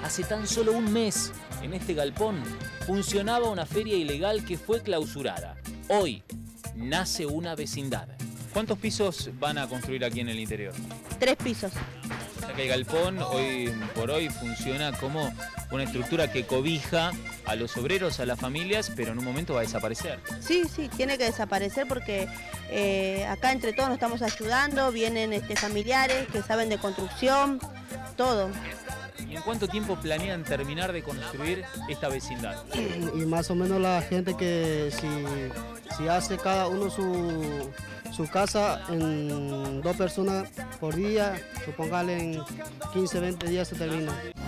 Hace tan solo un mes, en este galpón, funcionaba una feria ilegal que fue clausurada. Hoy, nace una vecindad. ¿Cuántos pisos van a construir aquí en el interior? 3 pisos. O sea que el galpón hoy por hoy funciona como una estructura que cobija a los obreros, a las familias, pero en un momento va a desaparecer. Sí, tiene que desaparecer porque acá entre todos nos estamos ayudando, vienen familiares que saben de construcción, todo. ¿Y en cuánto tiempo planean terminar de construir esta vecindad? Y más o menos la gente que si hace cada uno su casa en 2 personas por día, supóngale en 15, 20 días se termina.